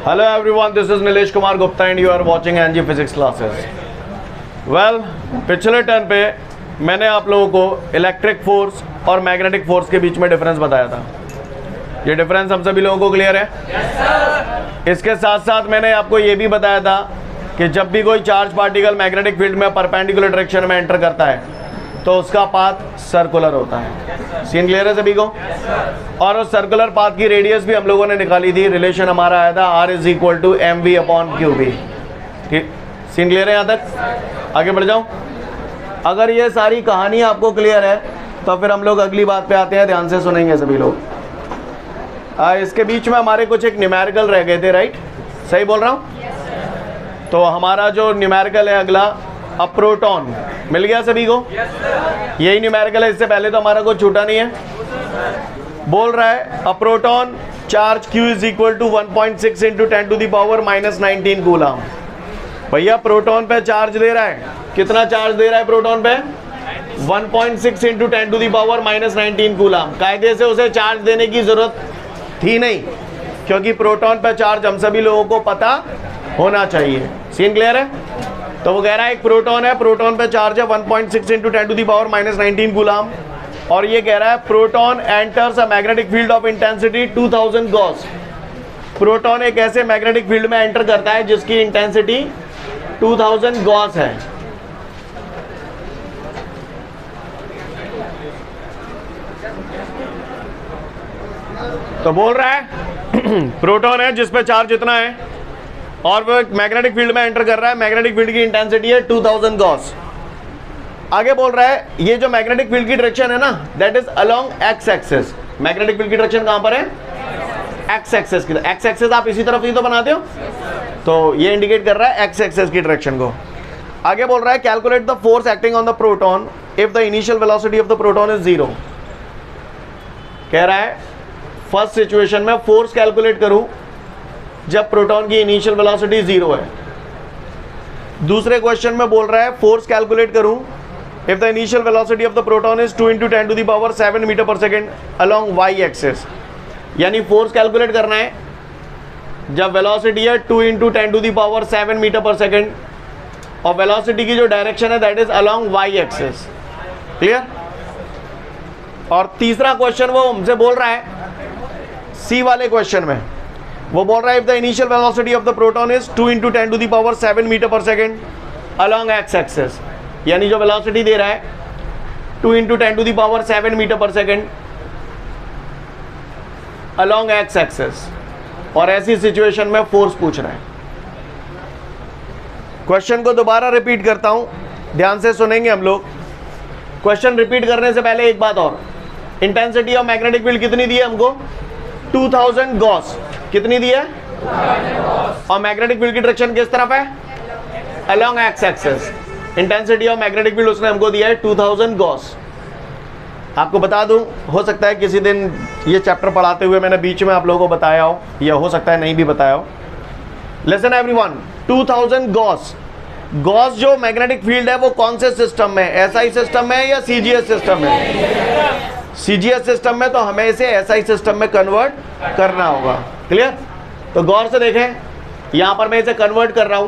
Hello everyone, this is Nilesh Kumar Gupta and you are watching NG Physics classes. Well, पिछले turn पे मैंने आप लोगों को इलेक्ट्रिक फोर्स और मैग्नेटिक फोर्स के बीच में डिफरेंस बताया था। ये डिफरेंस हम सभी लोगों को क्लियर है? Yes, sir. इसके साथ साथ मैंने आपको ये भी बताया था कि जब भी कोई चार्ज पार्टिकल मैग्नेटिक फील्ड में परपेंडिकुलर डायरेक्शन में एंटर करता है तो उसका पाथ सर्कुलर होता है। सीन क्लियर है सभी को? और उस सर्कुलर पाथ की रेडियस भी हम लोगों ने निकाली थी। रिलेशन हमारा आया था R is equal to mv/qb। ठीक, सीन क्लियर है? यहाँ तक आगे बढ़ जाऊँ? अगर ये सारी कहानी आपको क्लियर है तो फिर हम लोग अगली बात पे आते हैं। ध्यान से सुनेंगे सभी लोग। इसके बीच में हमारे कुछ एक न्यूमेरिकल रह गए थे, राइट? सही बोल रहा हूँ? तो हमारा जो न्यूमेरिकल है अगला, अ प्रोटॉन मिल गया सभी को? यही न्यूमेरिकल है, इससे पहले तो हमारा कुछ छूटा नहीं है। बोल रहा है a proton charge Q is equal to 1.6 into 10 to the power -19 coulomb. भैया प्रोटॉन पे चार्ज दे रहा है, कितना चार्ज दे रहा है प्रोटॉन पे? 1.6 into 10 to the power -19 coulomb. कायदे से उसे चार्ज देने की जरूरत थी नहीं, क्योंकि प्रोटॉन पे चार्ज हम सभी लोगों को पता होना चाहिए। सीन क्लियर है? तो वो कह रहा है एक प्रोटॉन है, प्रोटॉन पे चार्ज है 1.6 into 10 to the power -19 coulomb, और ये कह रहा है proton enters a magnetic field of intensity 2000 gauss. Proton एक ऐसे मैग्नेटिक फील्ड में एंटर करता है जिसकी इंटेंसिटी 2000 गॉस है। तो बोल रहा है प्रोटॉन है जिस पे चार्ज इतना है और वो मैग्नेटिक फील्ड में एंटर कर रहा है। मैग्नेटिक फील्ड की इंटेंसिटी है 2000 गॉस। आगे बोल रहा है ये जो मैग्नेटिक फील्ड की डायरेक्शन है ना, that is along X axis. Magnetic field की डायरेक्शन कहां पर है? एक्स एक्सिस की। एक्स एक्सिस आप इसी तरफ ही तो बनाते हो, तो ये इंडिकेट कर रहा है एक्स एक्सिस की डायरेक्शन को। आगे बोल रहा है calculate the force acting on the proton if the initial velocity of the proton is 0। कह रहा है फर्स्ट सिचुएशन में फोर्स कैलकुलेट करूं जब प्रोटॉन की इनिशियल वेलोसिटी 0 है। दूसरे क्वेश्चन में बोल रहा है फोर्स कैलकुलेट करूं if the initial velocity of the proton is 2 into 10 to the power 7 metre per second along Y axis. यानी फोर्स कैलकुलेट करना है जब वेलोसिटी है 2 into 10 to the power 7 metre per second और वेलोसिटी की जो direction है that is along Y axis. Clear? और तीसरा क्वेश्चन वो हमसे बोल रहा है सी वाले क्वेश्चन में, वो बोल रहा है if the initial velocity of the proton is 2 into 10 to the power 7 metre per second along X axis. यानी जो वेलोसिटी दे रहा है 2 into 10 to the power 7 metre per second along X axis, और ऐसी सिचुएशन में फोर्स पूछ रहा है। क्वेश्चन को दोबारा रिपीट करता हूं, ध्यान से सुनेंगे हम लोग। क्वेश्चन रिपीट करने से पहले एक बात और, इंटेंसिटी ऑफ मैग्नेटिक फील्ड कितनी दी है हमको? 2000 गॉस। कितनी दी है? और मैग्नेटिक फील्ड की डायरेक्शन किस तरफ है? Along X axis. Intensity of magnetic field उसने हमको दिया है 2000 गॉस। आपको बता दूं, हो सकता है किसी दिन ये चैप्टर पढ़ाते हुए मैंने बीच में आप लोगों को बताया हो, या हो सकता है नहीं भी बताया हो। Listen everyone, 2000 gauss. गॉस जो मैग्नेटिक फील्ड है वो कौन से सिस्टम में? एसआई सिस्टम में या सीजीएस सिस्टम में? सीजीएस सिस्टम में, तो हमें इसे एसआई सिस्टम में कन्वर्ट करना होगा। क्लियर? तो गौर से देखें, यहां पर मैं इसे कन्वर्ट कर रहा हूं।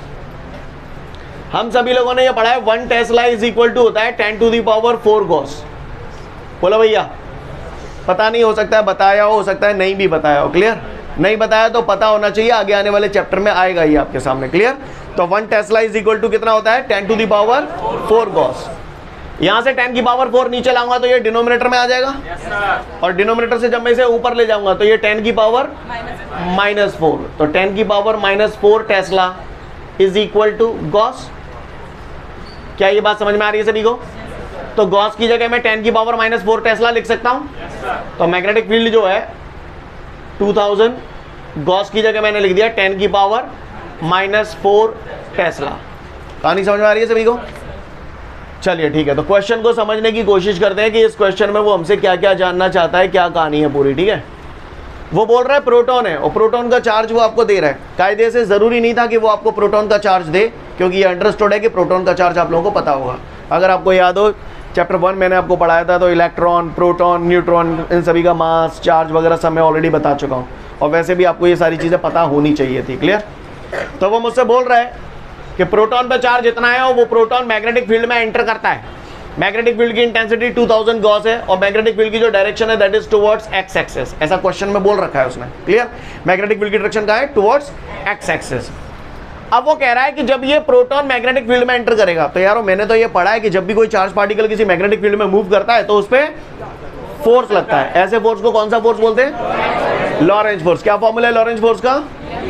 हम सभी लोगों ने ये पढ़ा है 1 टेस्ला इज इक्वल टू होता है 10 टू द पावर 4 गॉस। बोलो भैया, पता नहीं, हो सकता है बताया हो सकता है नहीं भी बताया हो। क्लियर? नहीं बताया तो पता होना चाहिए, आगे आने वाले चैप्टर में आएगा ये आपके सामने। क्लियर? तो 1 टेस्ला इज इक्वल टू कितना होता है? 10 टू द पावर 4 गॉस। यहां से 10 की पावर 4 नीचे लाऊंगा तो ये डिनोमिनेटर में आ जाएगा। yes, और डिनोमिनेटर से जब मैं इसे ऊपर ले जाऊंगा तो ये 10 की पावर -4, तो 10 की power -4 tesla is equal to gauss. क्या ये बात समझ में आ रही है सभी को? तो गॉस की जगह मैं 10 की पावर -4 टेस्ला लिख सकता हूं। yes, तो मैग्नेटिक फील्ड जो है 2000 गॉस की जगह मैंने लिख दिया 10 की पावर -4 टेस्ला। कहानी समझ में आ रही है सभी को? चलिए ठीक है, तो क्वेश्चन को समझने की कोशिश करते हैं कि इस क्वेश्चन में वो हमसे क्या क्या जानना चाहता है, क्या कहानी है पूरी। ठीक है, वो बोल रहा है प्रोटॉन है और प्रोटॉन का चार्ज वो आपको दे रहा है। कायदे से जरूरी नहीं था कि वो आपको प्रोटॉन का चार्ज दे, क्योंकि ये अंडरस्टूड है कि प्रोटॉन का चार्ज आप लोगों को पता होगा। अगर आपको याद हो चैप्टर 1 मैंने आपको पढ़ाया था, तो इलेक्ट्रॉन, प्रोटॉन, न्यूट्रॉन, इन सभी का मास, चार्ज वगैरह सब मैं ऑलरेडी बता चुका हूँ, और वैसे भी आपको ये सारी चीज़ें पता होनी चाहिए थी। क्लियर? तो वो मुझसे बोल रहा है कि प्रोटॉन पे चार्ज इतना है और वो प्रोटॉन मैग्नेटिक फील्ड में एंटर करता है। मैग्नेटिक फील्ड की इंटेंसिटी 2000 गॉस है और मैग्नेटिक फील्ड की जो डायरेक्शन है that is towards X axis. ऐसा क्वेश्चन में बोल रखा है उसने। क्लियर? मैग्नेटिक फील्ड की डायरेक्शन कहाँ है? Towards X axis. अब वो कह रहा है कि जब ये प्रोटॉन मैग्नेटिक फील्ड में एंटर करेगा, तो यारो मैंने तो ये पढ़ा है कि जब भी कोई चार्ज पार्टिकल किसी मैग्नेटिक फील्ड में मूव करता है तो उस पर फोर्स लगता है। ऐसे फोर्स को कौन सा फोर्स बोलते हैं? Lorentz force. क्या फॉर्मूला है लॉरेंज फोर्स का?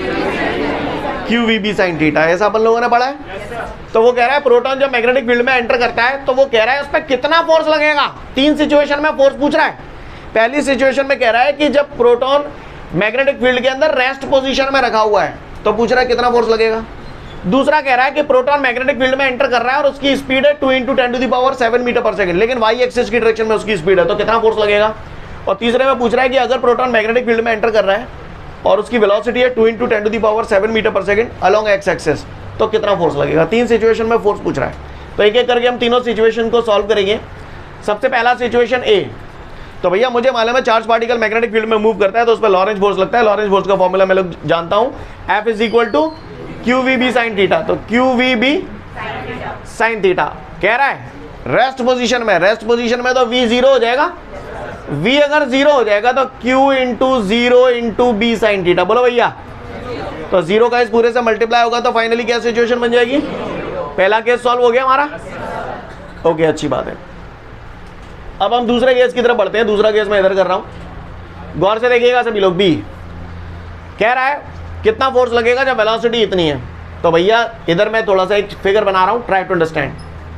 QVB sin theta. ऐसा अपन लोगों ने पढ़ा है। तो वो कह रहा है प्रोटॉन जब मैग्नेटिक फील्ड में एंटर करता है तो वो कह रहा है उस पर कितना फोर्स लगेगा। 3 सिचुएशन में फोर्स पूछ रहा है। पहली सिचुएशन में कह रहा है कि जब प्रोटॉन मैग्नेटिक फील्ड के अंदर रेस्ट पोजीशन में रखा हुआ है तो पूछ रहा है कितना फोर्स लगेगा। दूसरा कह रहा है कि प्रोटॉन मैग्नेटिक फील्ड में एंटर कर रहा है और उसकी स्पीड है 2 × 10⁻7 मीटर पर सेकंड, लेकिन वाई एक्सिस की डायरेक्शन में उसकी स्पीड है, तो कितना फोर्स लगेगा। और तीसरे में पूछ रहा है कि अगर प्रोटॉन मैग्नेटिक फील्ड में एंटर कर रहा है और उसकी वेलोसिटी है 2 × 10⁻7 मीटर पर सेकंड अलोंग एक्स एक्सिस, तो कितना फोर्स लगेगा। 3 सिचुएशन में फोर्स पूछ रहा है। तो एक एक करके हम तीनों सिचुएशन को सॉल्व करेंगे। सबसे पहला सिचुएशन ए। तो भैया मुझे मालूम है चार्ज पार्टिकल मैग्नेटिक फील्ड में मूव करता है तो उस पर लॉरेंज फोर्स लगता है। लॉरेंज फोर्स का फॉर्मूला मैं लोग जानता हूं, F = QVB sin थीटा। तो QVB sin थीटा कह रहा है रेस्ट पोजीशन में। रेस्ट पोजीशन में तो V 0 हो जाएगा। V अगर 0 हो जाएगा तो Q × 0 × B sin थीटा। बोलो भैया। तो 0 का इस पूरे से मल्टीप्लाई होगा तो फाइनली क्या सिचुएशन बन जाएगी। पहला केस सॉल्व हो गया हमारा। ओके, अच्छी बात है। अब हम दूसरे केस की तरफ बढ़ते हैं। दूसरा केस मैं इधर कर रहा हूं, गौर से देखिएगा सभी लोग। बी कह रहा है कितना फोर्स लगेगा जब वेलोसिटी इतनी है। तो भैया इधर मैं थोड़ा सा एक फिगर बना रहा हूं, ट्राई टू अंडरस्टैंड।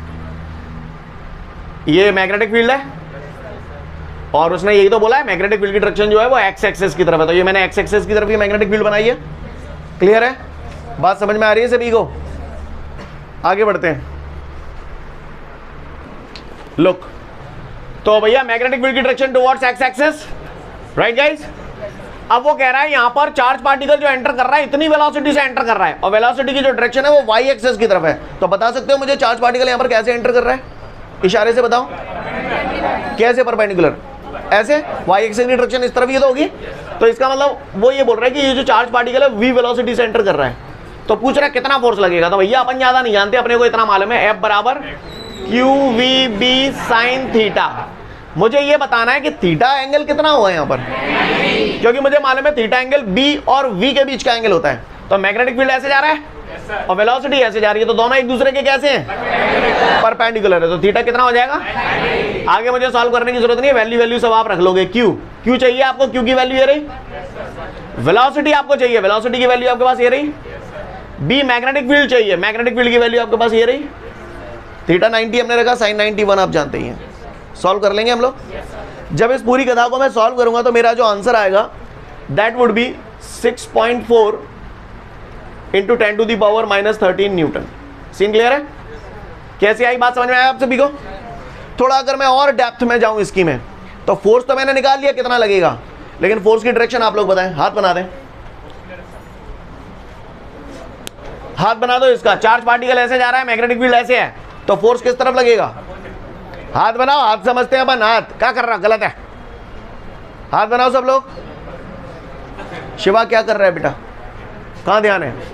ये मैग्नेटिक फील्ड है और उसने यही तो बोला है मैग्नेटिक फील्ड की डायरेक्शन जो है वो एक्स एक्सिस की तरफ है, तो ये मैंने एक्स एक्सिस की तरफ ये मैग्नेटिक फील्ड बनाई है। क्लियर है? बात समझ में आ रही है सभी को? आगे बढ़ते हैं। लुक, तो भैया मैग्नेटिक फील्ड की direction towards X axis, right guys. अब वो कह रहा है यहां पर चार्ज पार्टिकल जो एंटर कर रहा है इतनी वेलोसिटी से एंटर कर रहा है और वेलोसिटी की जो डायरेक्शन है वो वाई एक्सिस की तरफ है। तो बता सकते हो मुझे चार्ज पार्टिकल यहां पर कैसे एंटर कर रहा है? इशारे से बताओ। कैसे? परपेंडिकुलर। ऐसे वाई एक्सिस की डायरेक्शन इस तरफ ही तो होगी। तो इसका मतलब वो ये बोल रहा है कि ये जो चार्ज पार्टिकल है वी वेलोसिटी से एंटर कर रहा है। तो पूछ रहा है कितना फोर्स लगेगा। तो भैया अपन ज्यादा नहीं जानते, अपने को इतना मालूम है F = QVB sin थीटा। मुझे ये बताना है कि थीटा एंगल कितना हुआ है यहाँ पर, क्योंकि मुझे मालूम है थीटा एंगल B और V के बीच का एंगल होता है। तो मैग्नेटिक फील्ड ऐसे जा रहा है और वेलोसिटी ऐसे जा रही है, तो दोनों एक दूसरे के कैसे हैं? परपेंडिकुलर है। तो थीटा कितना हो जाएगा? आगे मुझे सॉल्व करने की जरूरत नहीं है, वैल्यू सब आप रख लोगे। क्यू चाहिए आपको, क्यू की वैल्यू ये रही। वेलोसिटी आपको चाहिए, वेलोसिटी की वैल्यू आपके पास ये रही। बी मैग्नेटिक फील्ड चाहिए, मैग्नेटिक फील्ड की वैल्यू आपके पास ये रही। थीटा 90 हमने रखा, sin 91 आप जानते ही हैं। सॉल्व कर लेंगे हम लोग। जब इस पूरी कथा को मैं सॉल्व करूंगा तो मेरा जो आंसर आएगा that would be 6.4 × 10⁻⁻13 newton. Scene clear है? कैसे आई बात समझ में आया आप सभी को? थोड़ा अगर मैं और डेप्थ में जाऊं इसकी में, तो फोर्स तो मैंने निकाल लिया कितना लगेगा, लेकिन फोर्स की डायरेक्शन आप लोग बताएं। हाथ बना दें, हाथ बना दो इसका। चार्ज पार्टिकल ऐसे जा रहा है, मैग्नेटिक फील्ड ऐसे है, तो फोर्स किस तरफ लगेगा? हाथ बनाओ। हाथ समझते हैं अपन। हाथ क्या कर रहा? गलत है। हाथ बनाओ सब लोग। शिवा क्या कर रहा है बेटा? कहां ध्यान है?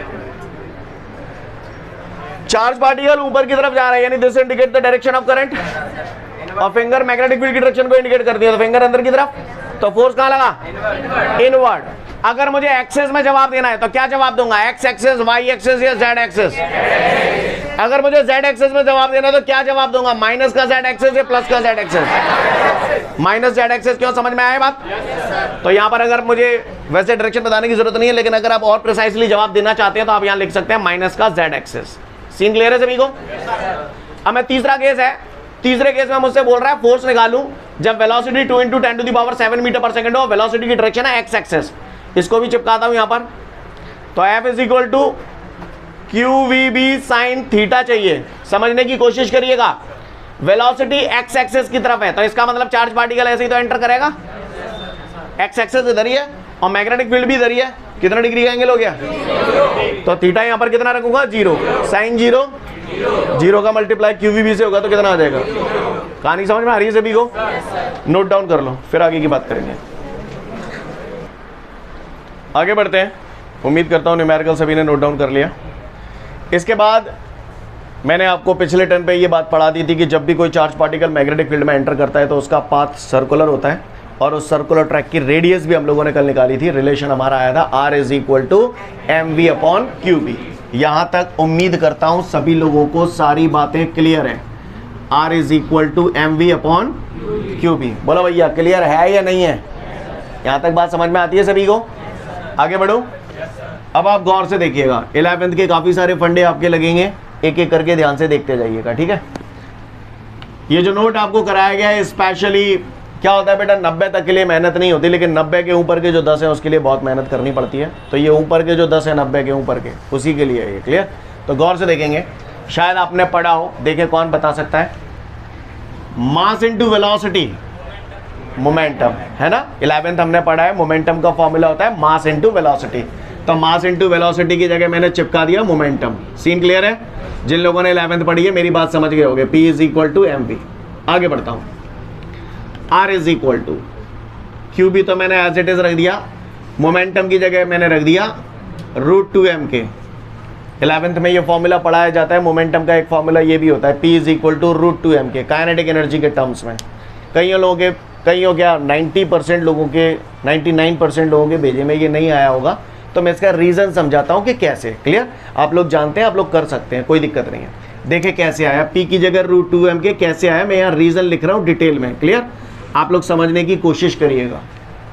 चार्ज पार्टिकल ऊपर की तरफ जा रहा है, यानी this indicate the direction of current, और फिंगर मैग्नेटिक फील्ड की डायरेक्शन को इंडिकेट करती है, तो फिंगर अंदर की तरफ। तो फोर्स कहां लगा? इनवर्ड। अगर मुझे एक्सेस में जवाब देना है तो क्या जवाब दूंगा? एक्स एक्सेस, वाई एक्सेस या जेड एक्सेस? अगर मुझे जेड एक्सेस में जवाब देना है तो क्या जवाब दूंगा? माइनस का जेड एक्सेस या प्लस का Z axis? Minus Z axis. क्यों? समझ में आया बात? तो यहां पर अगर मुझे वैसे डायरेक्शन बताने की जरूरत नहीं है, लेकिन अगर आप और प्रिसाइसली जवाब देना चाहते हैं तो आप यहां लिख सकते हैं माइनस का जेड एक्सेस। सीन क्लियर है सभी को? अब मैं तीसरा केस है, तीसरे केस में मुझसे बोल रहा है फोर्स निकालूं जब वेलोसिटी 2 × 10⁻7 मीटर पर सेकंड हो, वेलोसिटी की डायरेक्शन है एक्स एक्सेस। इसको भी चिपकाता हूं यहां पर। तो F = QVB sin थीटा चाहिए। समझने की कोशिश करिएगा। वेलोसिटी एक्स एक्सेस की तरफ है, तो इसका मतलब चार्ज पार्टिकल ऐसे ही तो एंटर करेगा। एक्स एक्सेस इधर ही है और मैग्नेटिक फील्ड भी इधर ही है। कितना डिग्री का एंगल हो गया? तो थीटा यहां पर कितना रखूंगा? 0। sin 0 जीरो का मल्टीप्लाई QVB से होगा तो कितना आ जाएगा? कहानी समझ में आ रही है सभी को? नोट डाउन कर लो, फिर आगे की बात करेंगे। आगे बढ़ते हैं। उम्मीद करता हूँ न्यूमेरिकल सभी ने नोट डाउन कर लिया। इसके बाद मैंने आपको पिछले टर्न पे ये बात पढ़ा दी थी कि जब भी कोई चार्ज पार्टिकल मैग्नेटिक फील्ड में एंटर करता है तो उसका पाथ सर्कुलर होता है, और उस सर्कुलर ट्रैक की रेडियस भी हम लोगों ने कल निकाली थी। रिलेशन हमारा आया था R = mv/qb। यहाँ तक उम्मीद करता हूँ सभी लोगों को सारी बातें क्लियर है। R = mv/qb। बोलो भैया क्लियर है या नहीं है? यहाँ तक बात समझ में आती है सभी को? आगे बढ़ो। अब आप गौर से देखिएगा, 11th के काफ़ी सारे फंडे आपके लगेंगे, एक एक करके ध्यान से देखते जाइएगा, ठीक है? ये जो नोट आपको कराया गया है स्पेशली क्या होता है बेटा, 90 तक के लिए मेहनत नहीं होती, लेकिन 90 के ऊपर के जो 10 है उसके लिए बहुत मेहनत करनी पड़ती है। तो ये ऊपर के जो 10 है 90 के ऊपर के, उसी के लिए है ये। क्लियर? तो गौर से देखेंगे, शायद आपने पढ़ा हो, देखें कौन बता सकता है। मास इनटू वेलोसिटी मोमेंटम, है ना? 11th हमने पढ़ा है, मोमेंटम का फॉर्मूला होता है मास इनटू वेलोसिटी। तो मास इनटू वेलोसिटी की जगह मैंने चिपका दिया मोमेंटम। सीन क्लियर है? जिन लोगों ने 11th पढ़ी है मेरी बात समझ गए होंगे। P = mv। आगे बढ़ता हूं। R = QB तो मैंने एज इट इज रख दिया, मोमेंटम की जगह मैंने रख दिया √2m के। 11th में ये फॉर्मूला पढ़ाया जाता है, मोमेंटम का एक फॉर्मूला ये भी होता है, P = √2m के काइनेटिक एनर्जी के टर्म्स में। कईयों क्या 90% लोगों के, 99% लोगों के भेजे में ये नहीं आया होगा, तो मैं इसका रीज़न समझाता हूँ कि कैसे। क्लियर? आप लोग जानते हैं, आप लोग कर सकते हैं, कोई दिक्कत नहीं है। देखें कैसे आया, P की जगह √2m के कैसे आया, मैं यहाँ रीज़न लिख रहा हूँ डिटेल में। क्लियर? आप लोग समझने की कोशिश करिएगा।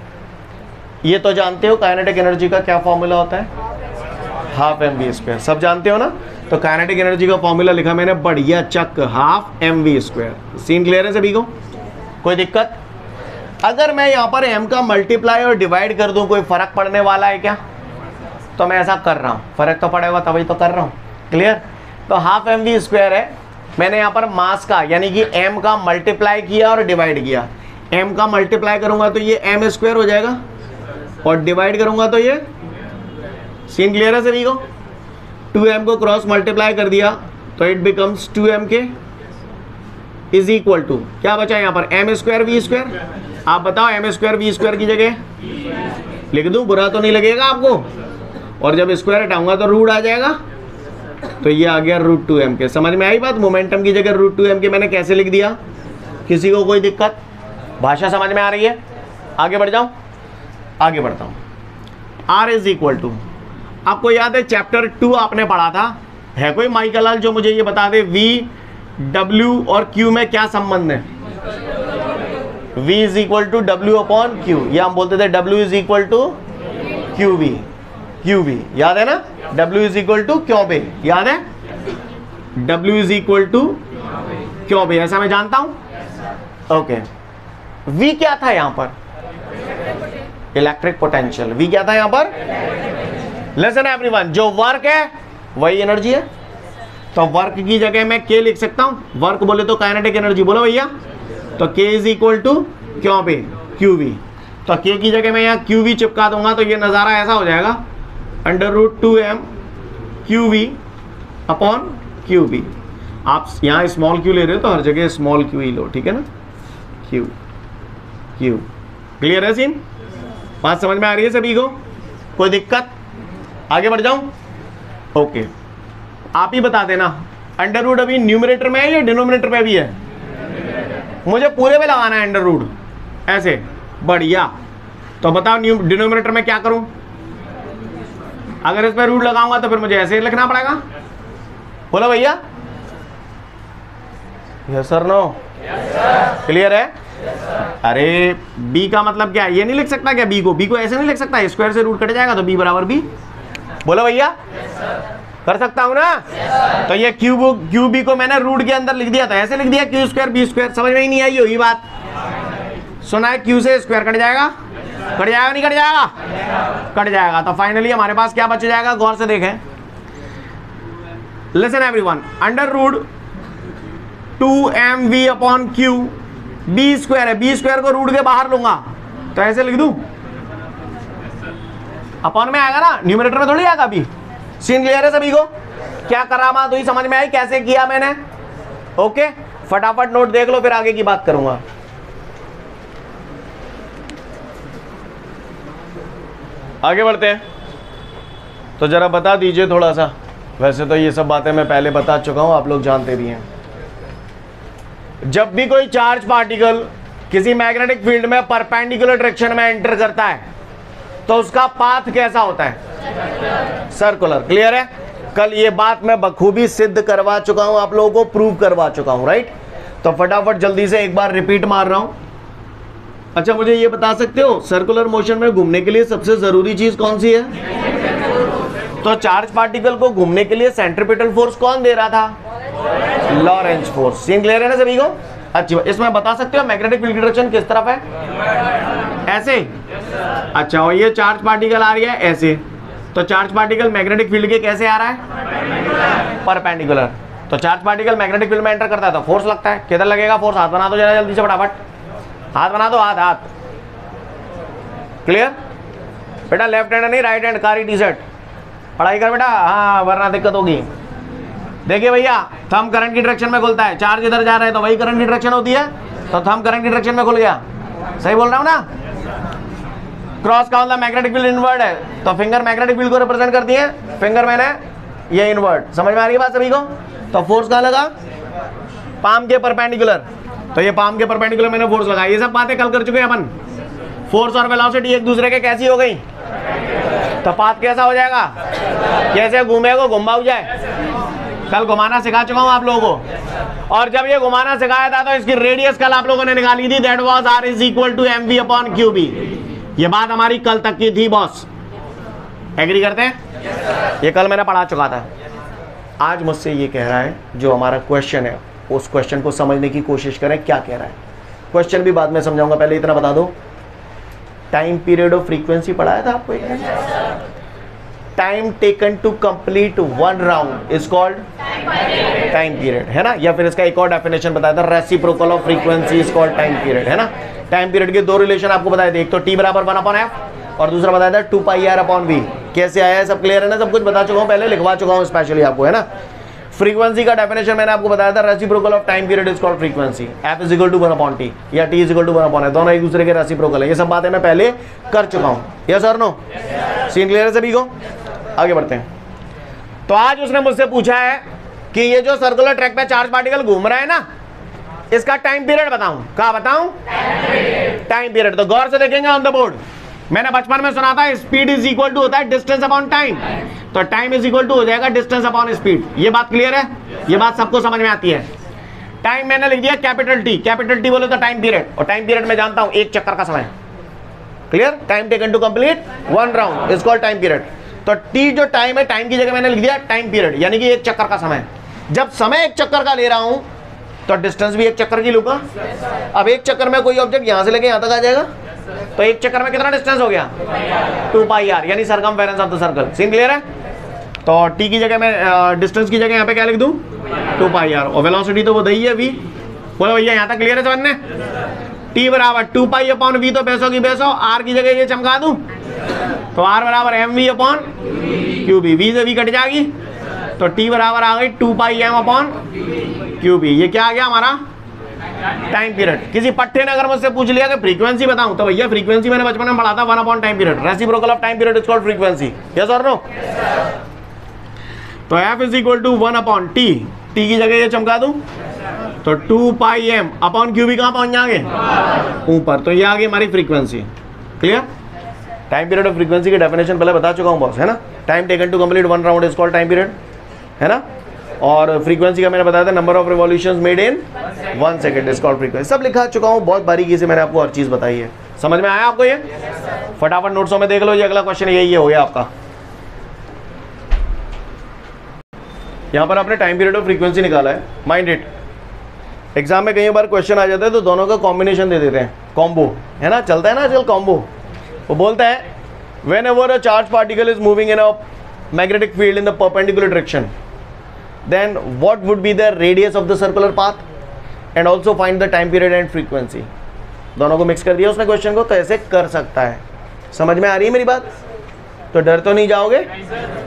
ये तो जानते हो काइनेटिक एनर्जी का क्या फॉर्मूला होता है, 12 mv²। सब जानते हो ना? तो काइनेटिक एनर्जी का फॉर्मूला लिखा मैंने बढ़िया चक, 12 mv²। सीन क्लियर है सभी को? कोई दिक्कत? अगर मैं यहाँ पर m का मल्टीप्लाई और डिवाइड कर दूँ, कोई फर्क पड़ने वाला है क्या? तो मैं ऐसा कर रहा हूँ, फर्क तो पड़ेगा तभी तो कर रहा हूँ। क्लियर? तो 12 mv² है, मैंने यहाँ पर मास का यानी कि m का मल्टीप्लाई किया और डिवाइड किया। m का मल्टीप्लाई करूंगा तो ये m² हो जाएगा, और डिवाइड करूंगा तो ये, सीन क्लियर है सभी को? 2m को क्रॉस मल्टीप्लाई कर दिया तो इट बिकम्स 2m के इज इक्वल टू क्या बचा यहाँ पर, m² v²। आप बताओ m² v² की जगह लिख दूं, बुरा तो नहीं लगेगा आपको? और जब स्क्वायर हटाऊंगा तो रूट आ जाएगा, तो ये आ गया √2m के। समझ में आई बात? मोमेंटम की जगह √2m के मैंने कैसे लिख दिया? किसी को कोई दिक्कत? भाषा समझ में आ रही है? आगे बढ़ जाऊं? आगे बढ़ता हूं। R = आपको याद है चैप्टर 2 आपने पढ़ा था, है कोई माइकल लाल जो मुझे ये बता दे V, W और Q में क्या संबंध है? V = W/Q, या हम बोलते थे W = QV याद है ना? W = QB याद है? W = QB, ऐसा मैं जानता हूं। ओके, V क्या था यहां पर? Electric potential. V क्या था यहां पर? लिसन एवरीवन, जो वर्क है वही एनर्जी है। तो वर्क की जगह मैं K लिख सकता हूं। वर्क बोले तो काइनेटिक एनर्जी, बोलो भैया। तो K = QB। तो K की जगह मैं यहाँ QV चिपका दूंगा तो ये नज़ारा ऐसा हो जाएगा, √2m QV/QB। आप यहाँ स्मॉल q ले रहे हो तो हर जगह स्मॉल q ही लो, ठीक है ना? Q। क्लियर है सीन? बात समझ में आ रही है सभी को? कोई दिक्कत? आगे बढ़ जाऊं? ओके, आप ही बता देना, √ अभी न्यूमरेटर में है या डिनोमिनेटर में भी है? मुझे पूरे में लगाना है √ ऐसे, बढ़िया। तो बताओ डिनोमिनेटर में क्या करूं? अगर इसमें रूट लगाऊंगा तो फिर मुझे ऐसे ही लिखना पड़ेगा। बोलो भैया, यस सर नो? क्लियर है? अरे b का मतलब क्या है? ये नहीं लिख सकता क्या b को ऐसे नहीं लिख सकता? स्क्वायर से रूट कट जाएगा तो b = b। बोलो भैया, कर सकता हूं ना? तो ये QB को मैंने रूट के अंदर लिख दिया था, ऐसे लिख दिया Q² B²। समझ में ही नहीं आई होगी बात? सुना है Q से स्क्वायर कट जाएगा, नहीं कट जाएगा? कट जाएगा। तो फाइनली हमारे पास क्या बच जाएगा? गौर से देखें, लिसन एवरीवन, √2mv/Q B² है, B² को रूट के बाहर लूंगा तो ऐसे लिख दूं, अपॉन में आएगा ना, न्यूमरेटर में थोड़ी आएगा b। सीन क्लियर है सभी को? क्या करामात हुई समझ में आई, कैसे किया मैंने? ओके, फटाफट नोट देख लो, फिर आगे की बात करूंगा। आगे बढ़ते हैं। तो जरा बता दीजिए थोड़ा सा, वैसे तो ये सब बातें मैं पहले बता चुका हूं, आप लोग जानते भी हैं। जब भी कोई चार्ज पार्टिकल किसी मैग्नेटिक फील्ड में परपेंडिकुलर डायरेक्शन में एंटर करता है तो उसका पाथ कैसा होता है? सर्कुलर। क्लियर है? कल ये बात मैं बखूबी सिद्ध करवा चुका हूं, आप लोगों को प्रूव करवा चुका हूं, राइट? तो फटाफट जल्दी से एक बार रिपीट मार रहा हूं। अच्छा, मुझे ये बता सकते हो सर्कुलर मोशन में घूमने के लिए सबसे जरूरी चीज कौन सी है? तो चार्ज पार्टिकल को घूमने के लिए सेंट्रीपिटल फोर्स कौन दे रहा था? Lorentz force. सीन क्लियर है ना सभी को? अच्छी बात। इसमें बता सकते हो मैग्नेटिक फील्ड की डायरेक्शन किस तरफ है? ऐसे। अच्छा, और ये चार्ज पार्टिकल आ रही है ऐसे, तो चार्ज पार्टिकल मैग्नेटिक फील्ड के कैसे आ रहा है? परपेंडिकुलर। तो चार्ज पार्टिकल मैग्नेटिक फील्ड में एंटर करता है तो फोर्स लगता है। किधर लगेगा फोर्स? हाथ बना दो जरा जल्दी से, फटाफट हाथ बना दो, हाथ हाथ। क्लियर बेटा? लेफ्ट हैंड नहीं, राइट हैंड, कारी टी शर्ट। पढ़ाई कर बेटा, हाँ, वरना दिक्कत होगी। देखिए भैया, थंब करंट की डायरेक्शन में खुलता है, चार्ज इधर जा रहा है तो वही करंट की डायरेक्शन होती है, तो थंब करंट की डायरेक्शन में खुल गया। सही बोल रहा हूँ ना? क्रॉस का मतलब मैग्नेटिक फील्ड इनवर्ट है, तो फिंगर मैग्नेटिक फील्ड को रिप्रेजेंट करती है, फिंगर मैंने ये इनवर्ट। समझ में आ रही है बात सभी को? तो फोर्स कहाँ लगा? पाम के परपेंडिकुलर। तो ये पाम के परपेंडिकुलर मैंने फोर्स लगाई। ये सब बातें कल कर चुके हैं अपन। फोर्स और वेलोसिटी एक दूसरे के कैसी हो गई, तो पाथ कैसा हो जाएगा? कैसे घूमेगा? घुमा हो जाए। कल घुमाना सिखा चुका हूं आप लोगों को, और जब ये घुमाना सिखाया था तो इसकी रेडियस कल आप लोगों ने निकाली थी, that was r is equal to mv upon qb। ये बात हमारी कल तक की थी बॉस, एग्री करते हैं? ये कल मैंने पढ़ा चुका था। आज मुझसे ये कह रहा है, जो हमारा क्वेश्चन है उस क्वेश्चन को समझने की कोशिश करें, क्या कह रहा है। क्वेश्चन भी बाद में समझाऊंगा, पहले इतना बता दो, टाइम पीरियड ऑफ फ्रीक्वेंसी पढ़ाया था आपको? Time taken to complete one round is called time period, है ना? या फिर इसका एक और डेफिनेशन बताया था, reciprocal of frequency is called time period, है ना? टाइम पीरियड के दो रिलेशन आपको बताए थे, एक तो t बराबर 1/f और दूसरा बताया था 2πr/v। कैसे आया है सब क्लियर है ना? सब कुछ बता चुका हूँ, पहले लिखवा चुका हूँ स्पेशली आपको, है ना? फ्रीक्वेंसी का डेफिनेशन मैंने आपको बताया था, reciprocal of time period is called frequency. f is equal to 1/t या t is equal to 1/f, दोनों एक दूसरे के रेसिप्रोकल है। ये सब बातें मैं पहले कर चुका हूँ। यस और नो? सीन क्लियर है सभी को? आगे बढ़ते हैं। तो आज उसने मुझसे पूछा है कि ये जो सर्कुलर ट्रैक पे चार्ज पार्टिकल घूम रहा है ना, इसका टाइम पीरियड बताऊं? क्या बताऊं? Time period. तो गौर से देखेंगे ऑन द बोर्ड। मैंने बचपन में सुना था स्पीड इज इक्वल टू होता है डिस्टेंस अपॉन टाइम, तो टाइम इज इक्वल टू हो जाएगा डिस्टेंस अपॉन स्पीड। ये बात क्लियर है? ये बात सबको समझ में आती है? टाइम मैंने लिख दिया कैपिटल टी। कैपिटल टी बोले तो टाइम पीरियड, और टाइम पीरियड में जानता हूं एक चक्कर का समय। Clear? Time taken to complete one round is called time period. तो टी जो टाइम है, टाइम की जगह मैंने लिख दिया टाइम पीरियड, यानी कि एक चक्कर का समय। जब समय एक चक्कर का ले रहा हूं तो डिस्टेंस भी एक चक्कर की लूंगा। अब एक चक्कर में कोई ऑब्जेक्ट यहां से लेके यहां तक आ जाएगा, तो एक चक्कर में कितना डिस्टेंस हो गया? 2πr, यानी circumference of the circle. Scene clear है? तो टी की जगह मैं डिस्टेंस की जगह यहाँ पे क्या लिख दूं? 2πr, और वेलोसिटी तो वो दही है v। बोलो भैया यहाँ तक क्लियर है समझने? t बराबर 2π/v, तो पैसों की पैसों, r की जगह ये चमका दूं तो r बराबर mv/qb, v से v कट जाएगी, तो t बराबर आ गई 2πm/qb। ये क्या आ गया हमारा? Time period. किसी पट्टे ने अगर मुझसे पूछ लिया कि फ्रीक्वेंसी बताऊं, तो भैया फ्रीक्वेंसी मैंने बचपन में पढ़ा था 1/टाइम period, reciprocal of time period is called frequency. Yes और नो? तो f is equal to 1/t, t की जगह ये चमका दूं तो 2πm/qb कहां पहुंच जाएंगे? ऊपर। तो ये आ गई हमारी frequency. Clear? Time period of frequency की डेफिनेशन पहले बता चुका हूं बॉस, है ना? Time taken to complete one round is called time period, है ना? और फ्रीक्वेंसी का मैंने बताया था number of revolutions made in 1 second is called frequency. सब लिखा चुका हूं, बहुत बारीकी से मैंने आपको हर चीज बताई है। समझ में आया आपको? ये फटाफट नोट्सों में देख लो, ये अगला क्वेश्चन यही हो गया आपका। यहां पर आपने टाइम पीरियड ऑफ फ्रीक्वेंसी निकाला है, माइंड इट। एग्जाम में कई बार क्वेश्चन आ जाता है तो दोनों का कॉम्बिनेशन दे देते हैं, कॉम्बो, है ना? चलता है ना आजकल कॉम्बो। वो बोलता है whenever a charge particle is moving in a magnetic field in the perpendicular direction, then what would be the radius of the circular path and also find the time period and frequency। दोनों को mix कर दिया उसने question को, तो ऐसे कर सकता है। समझ में आ रही है मेरी बात? तो डर तो नहीं जाओगे?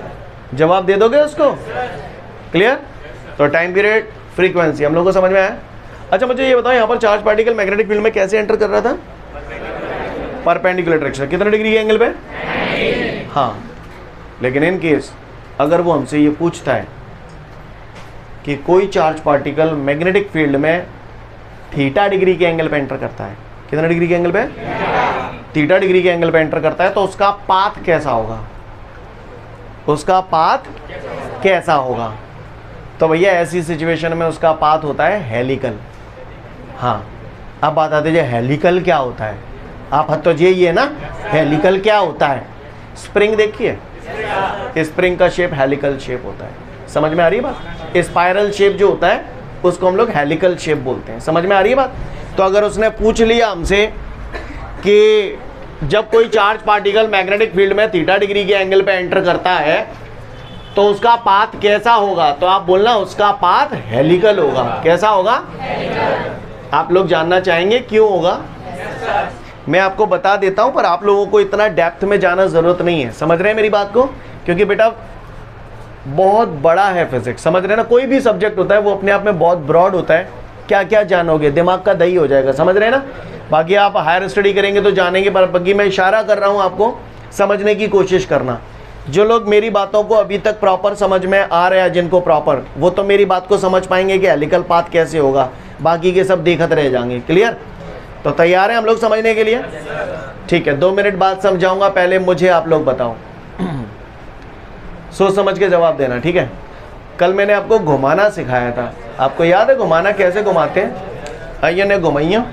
जवाब दे दोगे उसको? क्लियर? तो टाइम पीरियड, फ्रीक्वेंसी हम लोग को समझ में आया। अच्छा मुझे ये बताओ, यहाँ पर चार्ज पार्टिकल मैग्नेटिक फील्ड में कैसे एंटर कर रहा था? Perpendicular direction. कितने डिग्री के एंगल पे? हाँ, लेकिन इन केस अगर वो हमसे ये पूछता है कि कोई चार्ज पार्टिकल मैग्नेटिक फील्ड में थीटा डिग्री के एंगल पे एंटर करता है, कितने डिग्री के एंगल पे? थीटा डिग्री के एंगल पे एंटर करता है, तो उसका पाथ कैसा होगा? उसका पाथ कैसा होगा? तो भैया ऐसी सिचुएशन में उसका पाथ होता है हेलिकल। हाँ, अब बात आती है हेलिकल क्या होता है? आप हद तो यही है ना, हेलिकल क्या होता है? स्प्रिंग देखिए, स्प्रिंग का शेप हेलिकल शेप होता है। समझ में आ रही है बात? स्पाइरल शेप जो होता है उसको हम लोग हेलिकल शेप बोलते हैं। समझ में आ रही है बात? तो अगर उसने पूछ लिया हमसे कि जब कोई चार्ज पार्टिकल मैग्नेटिक फील्ड में थीटा डिग्री के एंगल पे एंटर करता है तो उसका पाथ कैसा होगा, तो आप बोलना उसका पाथ हेलिकल होगा। कैसा होगा? आप लोग जानना चाहेंगे क्यों होगा? मैं आपको बता देता हूं, पर आप लोगों को इतना डेप्थ में जाना जरूरत नहीं है। समझ रहे हैं मेरी बात को? क्योंकि बेटा बहुत बड़ा है फिजिक्स, समझ रहे हैं ना? कोई भी सब्जेक्ट होता है वो अपने आप में बहुत ब्रॉड होता है, क्या क्या जानोगे, दिमाग का दही हो जाएगा। समझ रहे हैं ना? बाकी आप हायर स्टडी करेंगे तो जानेंगे, पर बाकी मैं इशारा कर रहा हूं आपको, समझने की कोशिश करना। जो लोग मेरी बातों को अभी तक प्रॉपर समझ में आ रहे हैं, जिनको प्रॉपर, वो तो मेरी बात को समझ पाएंगे कि हेलिकल पाथ कैसे होगा, बाकी के सब देखते रह जाएंगे। क्लियर? तो तैयार हैं हम लोग समझने के लिए? ठीक है, 2 मिनट बाद समझाऊंगा, पहले मुझे आप लोग बताओ, सोच समझ के जवाब देना, ठीक है? कल मैंने आपको घुमाना सिखाया था, आपको याद है घुमाना कैसे घुमाते हैं? आइए ने घुमाइए,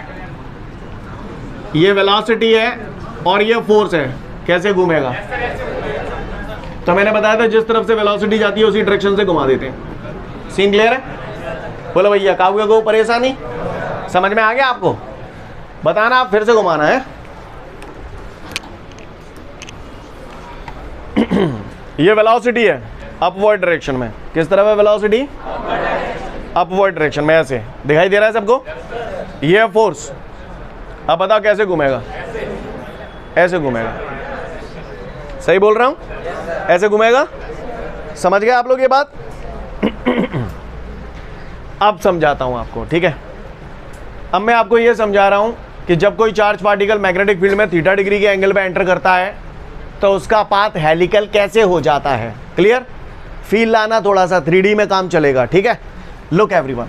ये वेलोसिटी है और ये फोर्स है, कैसे घूमेगा? तो मैंने बताया था जिस तरफ से वेलोसिटी जाती है उसी डायरेक्शन से घुमा देते हैं। सीन क्लियर है? बोलो भैया, काबू को परेशानी समझ में आ गया आपको? बताना, आप फिर से घुमाना है। ये वेलोसिटी है अपवर्ड डायरेक्शन में, किस तरफ है वेलोसिटी? अपवर्ड डायरेक्शन में, ऐसे दिखाई दे रहा है सबको? ये है फोर्स। अब बताओ कैसे घूमेगा? ऐसे घूमेगा। सही बोल रहा हूं? ऐसे घूमेगा। समझ गए आप लोग ये बात? अब समझाता हूं आपको, ठीक है? अब मैं आपको ये समझा रहा हूं कि जब कोई चार्ज पार्टिकल मैग्नेटिक फील्ड में थीटा डिग्री के एंगल पे एंटर करता है तो उसका पाथ हेलिकल कैसे हो जाता है। क्लियर? फील लाना थोड़ा सा, 3D में काम चलेगा, ठीक है? लुक एवरीवन,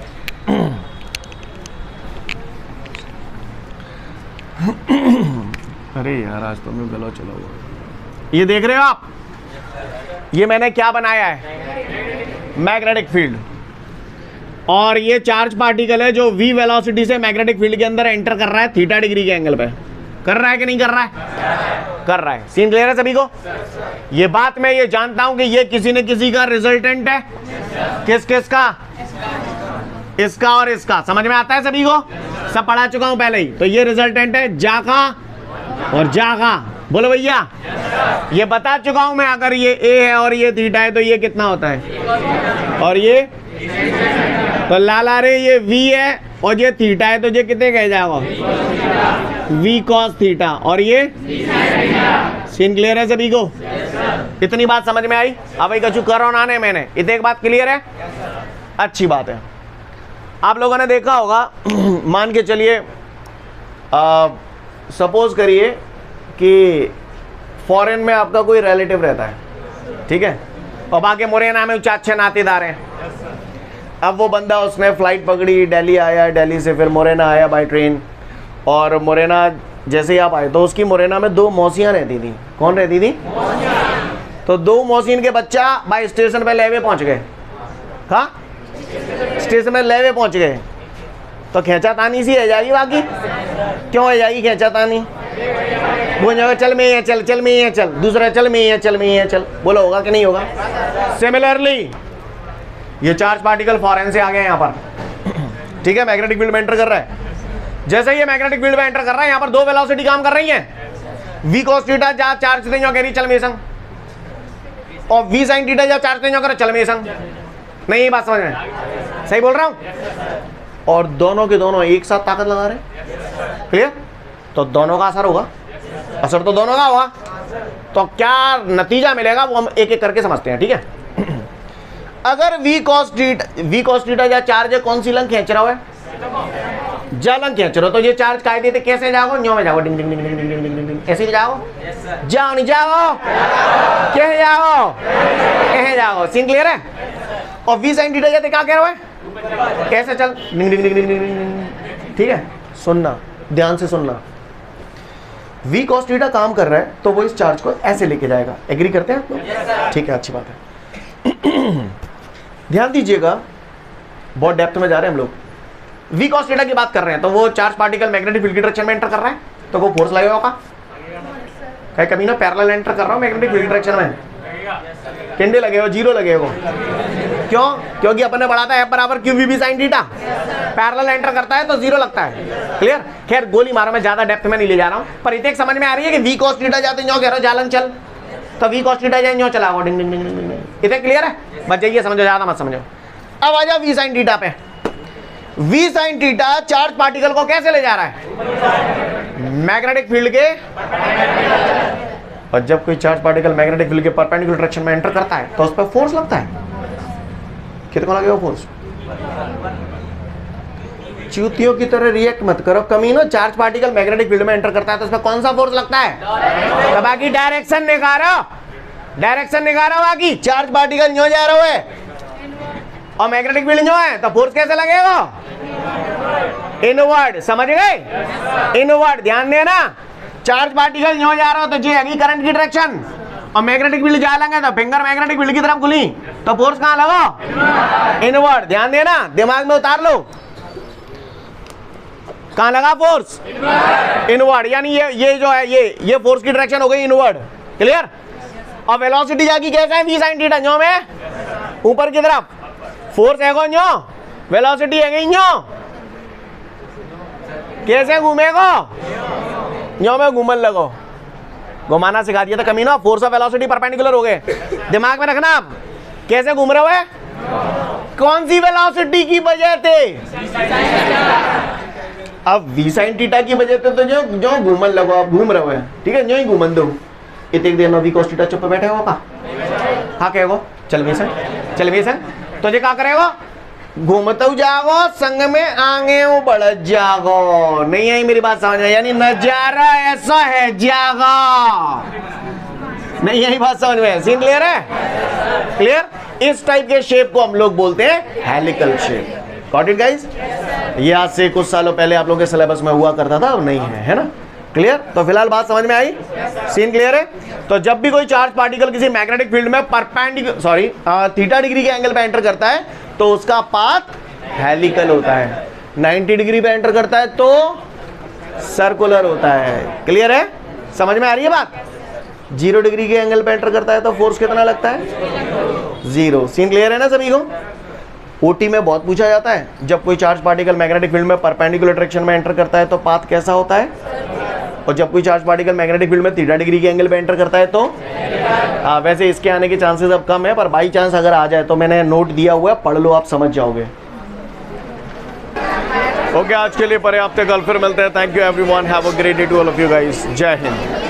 अरे यार आज तो मैं गलो चला हुआ। ये देख रहे हो आप, ये मैंने क्या बनाया है? Magnetic field. और ये चार्ज पार्टिकल है जो v वेलोसिटी से मैग्नेटिक फील्ड के अंदर एंटर कर रहा है थीटा डिग्री के एंगल पे। कर रहा है कि नहीं कर रहा है? कर रहा है। सीन क्लियर है सभी को? ये बात मैं ये जानता हूं कि ये किसी न किसी का रिजल्टेंट है। किस किस का? इसका और इसका। समझ में आता है सभी को? सब पढ़ा चुका हूं पहले ही। तो ये रिजल्टेंट है जा का और जा का। बोलो भैया, ये बता चुका हूं मैं। अगर ये ए है और ये थीटा है तो ये कितना होता है? और ये तो लाला रे ये v है और ये थीटा है तो ये कितने कह जाएगा? v cos theta. और ये सीन क्लियर है सभी को? इतनी बात समझ में आई? अब भाई कछु करो ना ने मैंने इतने एक बात क्लियर है? अच्छी बात है। आप लोगों ने देखा होगा, मान के चलिए सपोज करिए कि फॉरेन में आपका कोई रिलेटिव रहता है, ठीक है? और बाकी मुरैना में अच्छे नातेदार हैं। अब वो बंदा, उसने फ्लाइट पकड़ी, दिल्ली आया, दिल्ली से फिर मुरैना आया बाय ट्रेन। और मुरैना जैसे ही आप आए तो उसकी मुरैना में 2 मौसियाँ रहती थी। कौन रहती थी? तो 2 मौसिन के बच्चा बाय स्टेशन पे लेवे पहुंच गए। कहाँ? स्टेशन में लेवे पहुंच गए तो खेचातानी सी है जाएगी। बाकी क्यों है जाएगी खेचातानी? वो जगह चल में है, चल चल में है, चल दूसरा चल में है, चल में है, चल। बोलो होगा कि नहीं होगा? सिमिलरली ये चार्ज पार्टिकल फॉरेन से आ गए यहाँ पर, ठीक है? मैग्नेटिक फील्ड में एंटर कर रहा है। जैसे ये मैग्नेटिक फील्ड में एंटर कर रहा है, यहाँ पर 2 वेलोसिटी काम कर रही है। v cos थीटा जा चार्ज तेजो कह रही चल में संग, और v sin थीटा जा चार्ज तेजो कर चल में संग। नहीं बात समझ में? सही बोल रहा हूँ? और दोनों के दोनों एक साथ ताकत लगा रहे। क्लियर? तो दोनों का असर होगा। असर तो दोनों का होगा। तो क्या नतीजा मिलेगा वो हम एक एक करके समझते हैं, ठीक है। अगर v cos थीटा या चार्ज है, कौन सी लंग खींच रहा है? जालंग खींच रहा हो, तो ये चार्ज काय देते कैसे जाओगे? न्यो में जाओ, डिंग डिंग डिंग डिंग डिंग डिंग डिंग डिंग, ऐसे ही जाओ। जाओ नहीं जाओ, कैसे जाओ? कैसे जाओ? सीन क्लियर है? और v sin थीटा जाते क्या कह रहा है? कैसे चल, डिंग डिंग डिंग डिंग डिंग, ठीक है। सुनना, ध्यान से सुनना। v cos थीटा काम कर रहा है तो वो इस चार्ज को ऐसे लेके जाएगा। एग्री करते हैं आप लोग? ठीक है, अच्छी बात है। ध्यान दीजिएगा, बहुत डेप्थ में जा रहे हैं हम लोग। v cos थीटा की बात कर रहे हैं तो वो चार्ज पार्टिकल मैग्नेटिक फील्ड की डायरेक्शन में एंटर कर रहा है, तो वो फोर्स लगेगा का? कहीं कभी ना पैरेलल एंटर कर रहा हूं मैग्नेटिक फील्ड की डायरेक्शन में, किंडे लगेगा, जीरो लगेगा। क्यों? क्योंकि अपन ने पढ़ा था F बराबर QVB sin theta, parallel enter करता है तो जीरो लगता है। क्लियर? खैर गोली मारो, मैं ज्यादा डेप्थ में नहीं ले जा रहा हूं, पर इतने समझ में आ रही है कि v cos थीटा जाते न्यो कह रहा हो जालन चल, तो v cos थीटा जाए न्यो चला वो डिंग डिंग डिंग डिंग डिंग। इतने क्लियर है? बस जाइए, समझो, ज्यादा मत समझो। अब आ जाओ v sin थीटा पे। v sin theta charge particle को कैसे ले जा रहा है? मैग्नेटिक फील्ड के, और जब कोई चार्ज पार्टिकल मैग्नेटिक फील्ड के परपेंडिकुलर डायरेक्शन में एंटर करता है तो उस पर फोर्स लगता है। कितना लगेगा फोर्स? चूतियों की तरह रिएक्ट मत करो कमीनो। चार्ज पार्टिकल मैग्नेटिक फील्ड में एंटर करता है तो उस पर कौन सा फोर्स लगता है? तो बाकी डायरेक्शन निकालो, डायरेक्शन निकालो। बाकी चार्ज पार्टिकल न्यो जा रहा है और मैग्नेटिक फील्ड न्यो है, तो फोर्स कैसे लगेगा? इनवर्ड। समझ गए? इनवर्ड। ध्यान देना, चार्ज पार्टिकल न्यो जा रहा हो तो जी आगे करंट की डायरेक्शन, और मैग्नेटिक फील्ड जा लेंगे तो फिंगर मैग्नेटिक फील्ड की तरफ खुली, तो फोर्स कहां लगा? इनवर्ड। ध्यान देना, दिमाग में उतार लो, कहां लगा फोर्स? इनवर्ड। यानी ये जो है ये फोर्स की डायरेक्शन हो गई इनवर्ड। क्लियर? और वेलोसिटी जाकी कैसा है? v sin थीटा न्यो में ऊपर की तरफ, फोर्स है कौन न्यो, वेलोसिटी है गई न्यो, कैसे घूमेगा? न्यो में घूमन लगो, घुमाना सिखा दिया था कमीना। फोर्स ऑफ वेलोसिटी परपेंडिकुलर हो गए, दिमाग में रखना। आप कैसे घूम रहे हो? कौन सी वेलोसिटी की वजह से? अब v sin थीटा की वजह से तो जो घूमन लगो, आप घूम रहे हो, ठीक है, जो ही घूमन दो। इतने देर v cos थीटा चुप बैठे हो का? हाँ कहेगो चल वेसन, चल वेसन, तो ये क्या करेगा? घूमते जागो, संग में आगे वो बढ़ जागो। नहीं आई मेरी बात समझ में? यानी नजारा ऐसा है, जागा। नहीं आई बात समझ में? सीन क्लियर है? क्लियर? इस टाइप के शेप को हम लोग बोलते हैं helical shape. Got it guys? ये आज से कुछ सालों पहले आप लोगों के सिलेबस में हुआ करता था, अब नहीं है ना? क्लियर? तो फिलहाल बात समझ में आई? सीन क्लियर है? तो जब भी कोई चार्ज पार्टिकल किसी मैग्नेटिक फील्ड में थीटा डिग्री के एंगल पे एंटर करता है तो उसका पाथ हेलिकल होता है। 90 डिग्री पे एंटर करता है तो सर्कुलर होता है। क्लियर है? समझ में आ रही है बात? 0 डिग्री के एंगल पे एंटर करता है तो फोर्स कितना लगता है? 0। सीन क्लियर है ना सभी को? ओटी में बहुत पूछा जाता है, जब कोई चार्ज पार्टिकल मैग्नेटिक फील्ड में परपेंडिकुलर डायरेक्शन में एंटर करता है तो पाथ कैसा होता है, और जब कोई चार्ज पार्टिकल मैग्नेटिक फील्ड में थीटा डिग्री के एंगल पे एंटर करता है तो वैसे इसके आने के चांसेस अब कम है, पर बाई चांस अगर आ जाए तो मैंने नोट दिया हुआ है, पढ़ लो, आप समझ जाओगे। ओके, आज के लिए पर्याप्त है, कल फिर मिलते हैं। Thank you everyone, have a great day to all of you guys. जय हिंद।